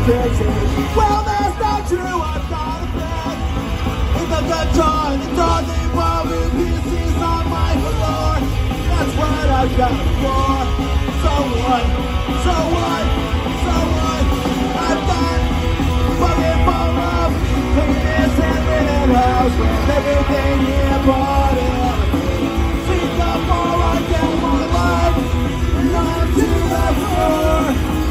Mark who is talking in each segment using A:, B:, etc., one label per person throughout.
A: crazy. Well, that's not true, I've got a friend. With a gun jaw and a doggy barbie pieces on my floor. That's what I've got it for. So what? So what? So what? I've got fucking phone up, clean this and house with everything here bought in. Think up all I get my life and onto the floor.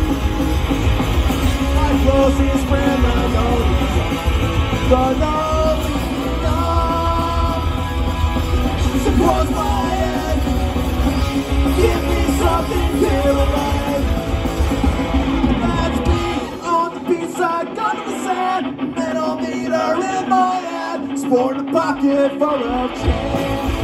A: My closest friend I know the lonely dog. Suppose my head, give me something here alive. That's me on the B-side, gun to the sand, middle meter in my hand, sport a pocket full of change.